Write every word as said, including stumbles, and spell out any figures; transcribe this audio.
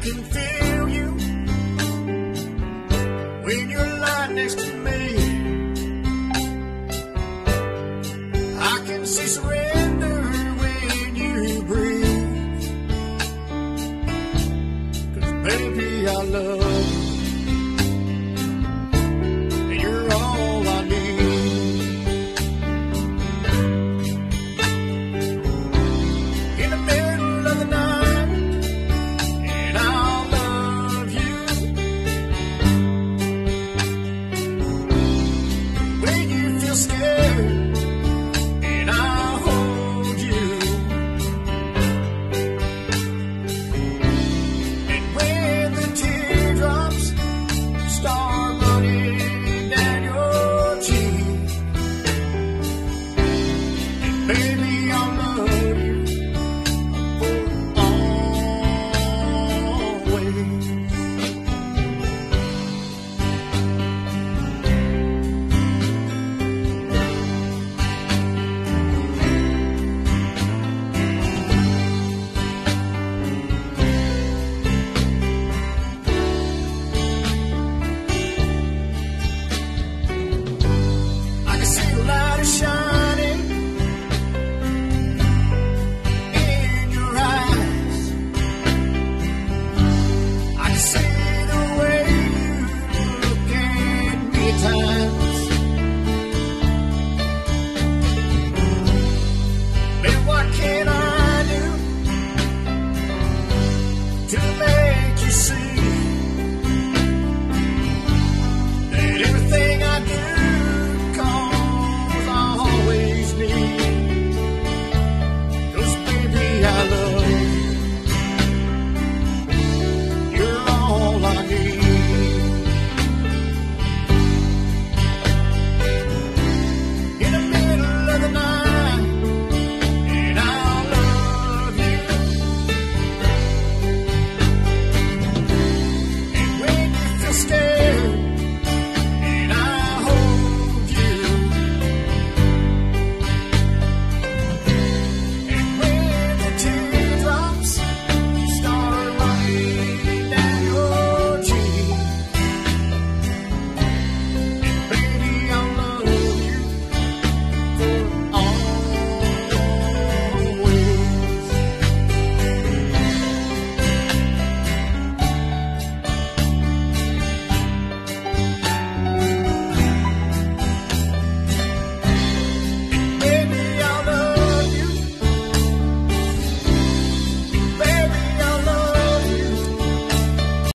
can feel you when you're lying next to me. I can see surrender when you breathe. 'Cause baby, I love you, and you're all I need. In the middle of the night, and I'll love you when you feel scared. Baby, I'm